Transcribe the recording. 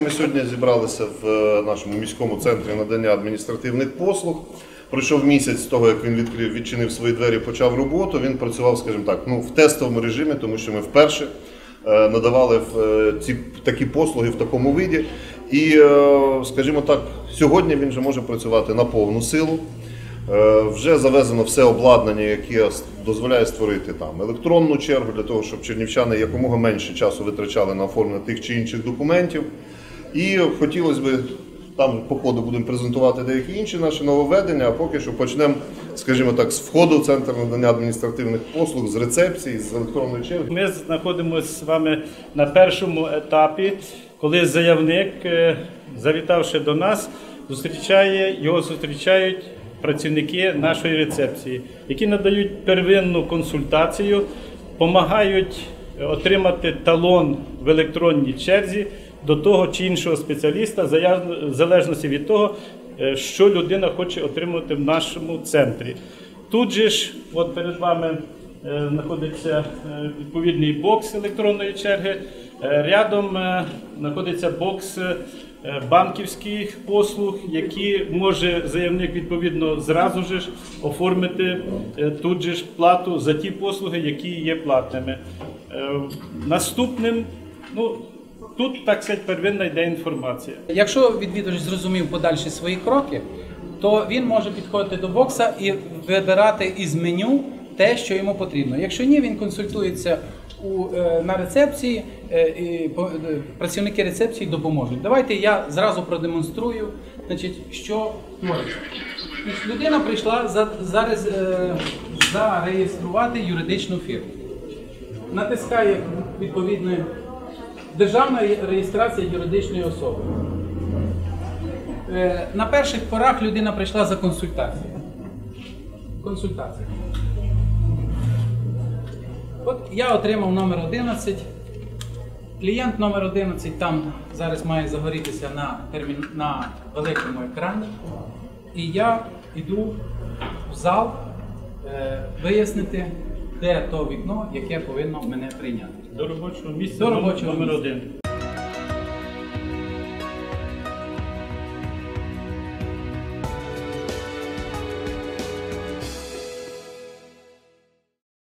Ми сьогодні зібралися в нашому міському центрі надання адміністративних послуг. Пройшов місяць з того, як він відчинив свої двері, почав роботу. Він працював, скажімо так, в тестовому режимі, тому що ми вперше надавали такі послуги в такому виді. І, скажімо так, сьогодні він вже може працювати на повну силу. Вже завезено все обладнання, яке дозволяє створити там електронну чергу, для того, щоб чернівчани якомога менше часу витрачали на оформлення тих чи інших документів. І хотілося б, там по ходу будемо презентувати деякі інші наші нововведення, а поки що почнемо, скажімо так, з входу в центр надання адміністративних послуг, з рецепції, з електронної черги. Ми знаходимося з вами на першому етапі, коли заявник, завітавши до нас, його зустрічають працівники нашої рецепції, які надають первинну консультацію, допомагають отримати талон в електронній черзі до того чи іншого спеціаліста, в залежності від того, що людина хоче отримати в нашому центрі. Тут же ж, от перед вами знаходиться відповідний бокс електронної черги, рядом знаходиться бокс банківських послуг, які може заявник відповідно зразу ж оформити тут же ж плату за ті послуги, які є платними. Наступним, тут, так сказати, первинна йде інформація. Якщо відвідувач зрозумів подальші свої кроки, то він може підходити до бокса і вибирати із меню те, що йому потрібно. Якщо ні, він консультується на рецепції, і працівники рецепції допоможуть. Давайте я зразу продемонструю, що твориться. Людина прийшла зареєструвати юридичну фірму. Натискає відповідно державна реєстрація юридичної особи. На перших порах людина прийшла за консультацією. От я отримав номер 11. Клієнт номер 11 там зараз має загорітися на великому екрані. І я йду в зал вияснити, де то вікно, яке повинно мене прийняти. До робочого місця номер 1.